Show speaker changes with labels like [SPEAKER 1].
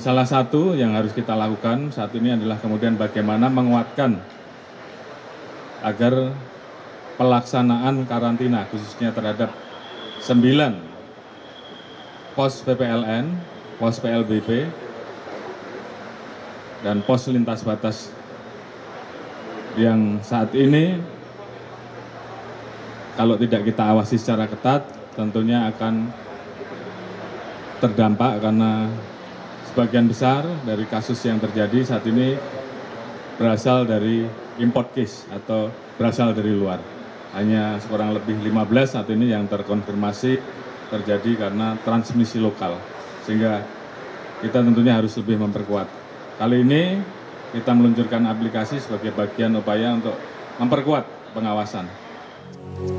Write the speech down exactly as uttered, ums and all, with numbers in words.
[SPEAKER 1] salah satu yang harus kita lakukan saat ini adalah kemudian bagaimana menguatkan agar pelaksanaan karantina khususnya terhadap sembilan pos P P L N, pos P L B P, dan pos lintas batas yang saat ini kalau tidak kita awasi secara ketat tentunya akan terdampak karena sebagian besar dari kasus yang terjadi saat ini berasal dari import case atau berasal dari luar. Hanya kurang lebih lima belas saat ini yang terkonfirmasi terjadi karena transmisi lokal. Sehingga kita tentunya harus lebih memperkuat. Kali ini kita meluncurkan aplikasi sebagai bagian upaya untuk memperkuat pengawasan.